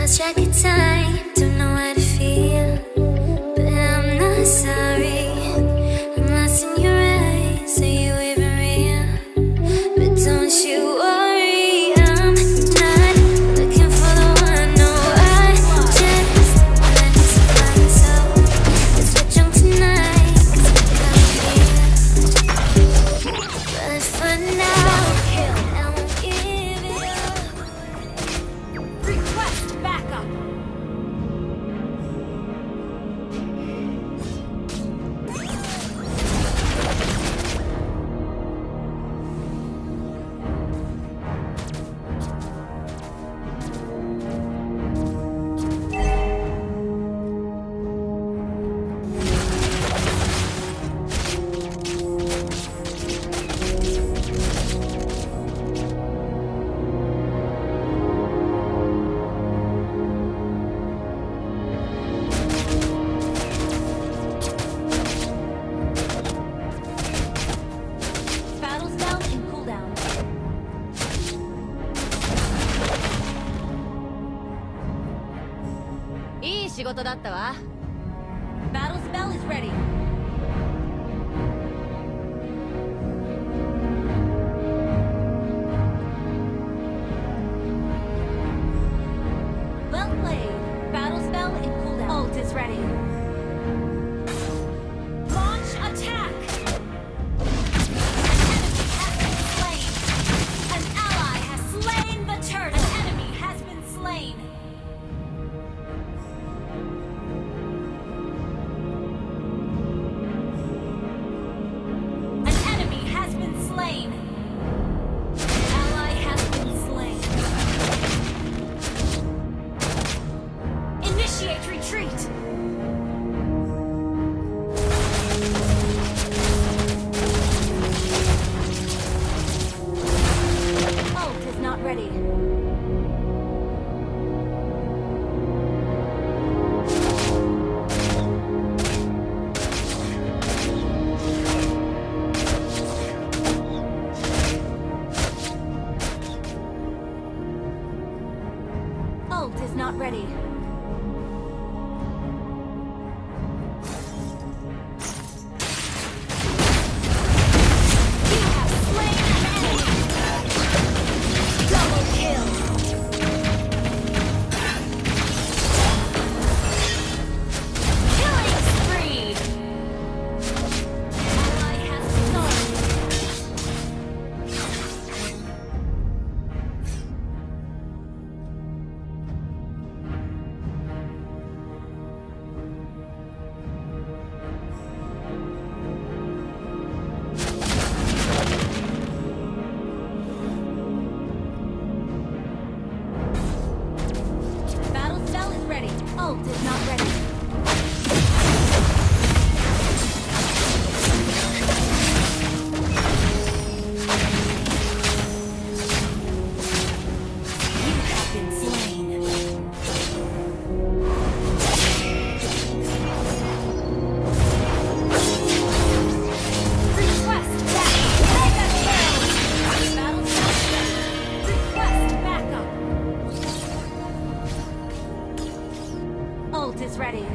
lost track of time, don't know how to feel, but I'm not sorry. I'm lost in your eyes, are you even real? But don't you worry, I'm not looking for the one. No, I just wanted to find, so let's get drunk tonight, 'cause I got feel. But for now, I won't give it up. Request backup. Battle spell in cooldown. Battle spell is ready. Well played. Battle spell in cooldown. Ult is ready. Launch attack. An ally has slain the turtle. An enemy has been slain. An enemy has been slain. Ally has been slain. Initiate retreat. Ult is not ready. Ult is not ready. You have slain an enemy. Double kill. Killing spree. Ally has slain. Battle spell is ready. Ult is not ready. You have been slain. Request backup. Mega kill. Battle spell is ready. Request backup. Ult is ready.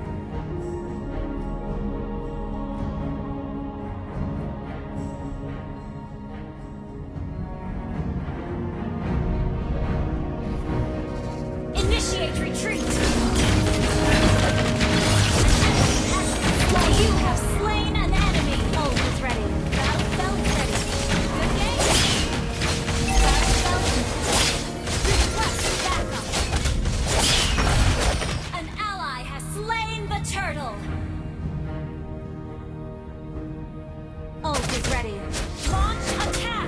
Initiate retreat. You have slain an enemy. Ult is ready. Battle spell is ready. Good game. Battle spell is ready. Request backup. An ally has slain the turtle. Ult is ready. Launch attack.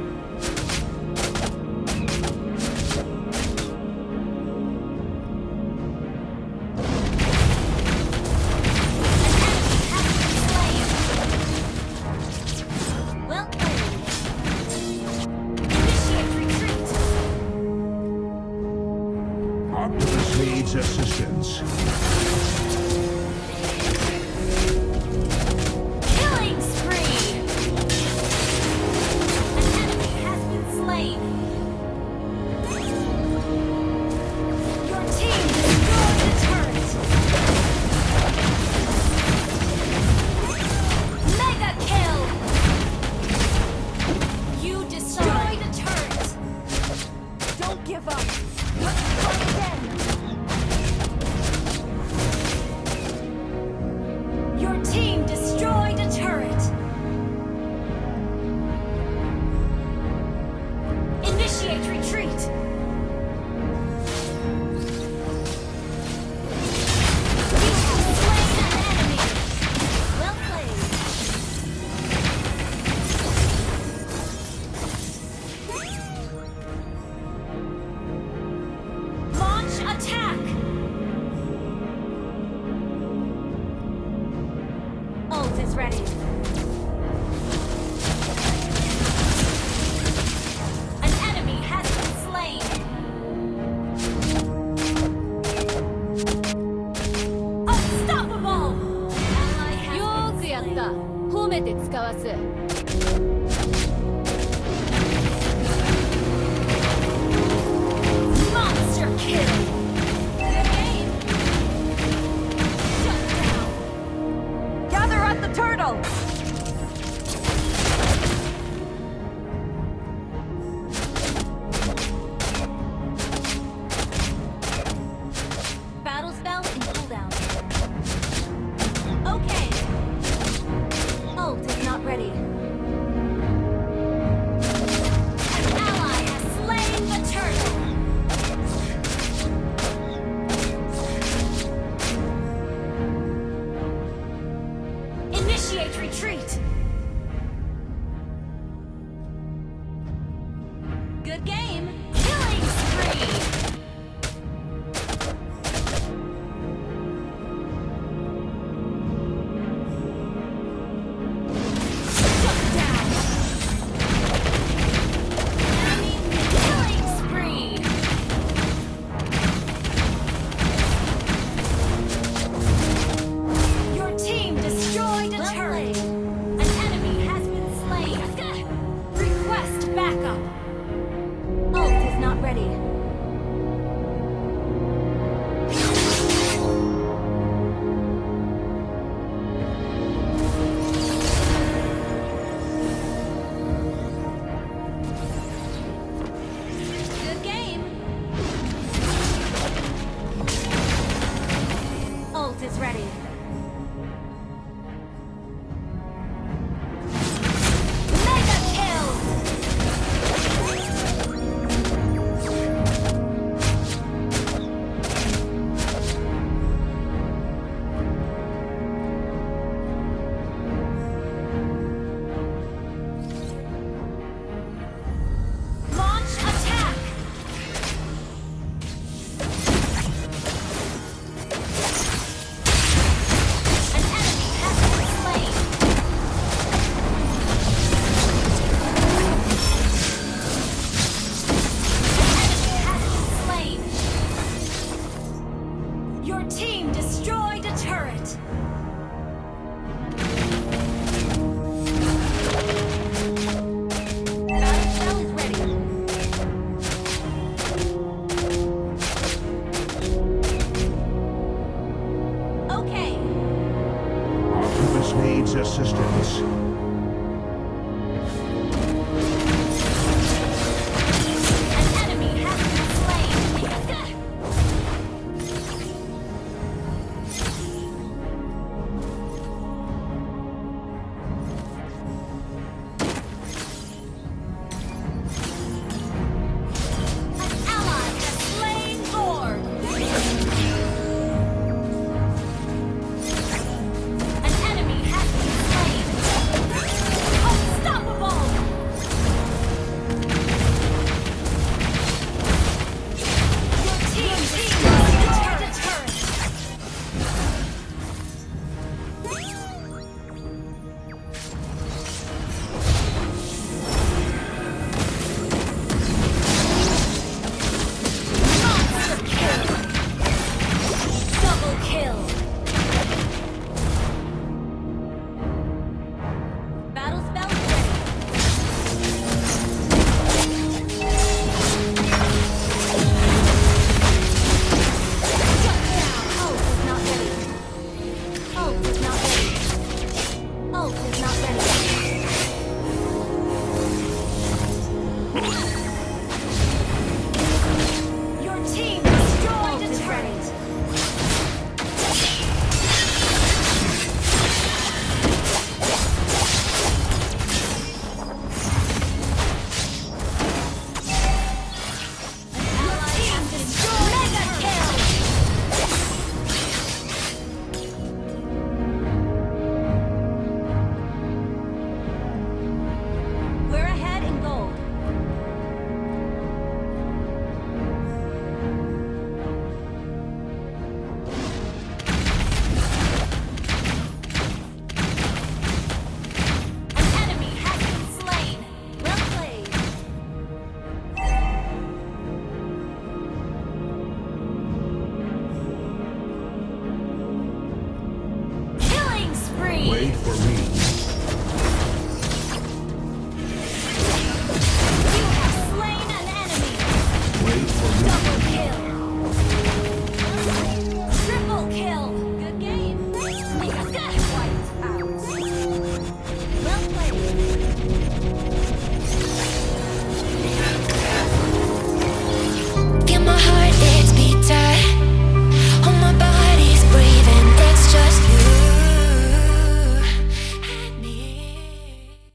Well played. Initiate retreat. Optimus needs assistance. Killing spree. An enemy has been slain. Your Good game. Killing spree. Is ready. Mega kill! Launch attack! Your team destroyed a turret! Battle is ready. Okay. Octopus needs assistance. Wait for me.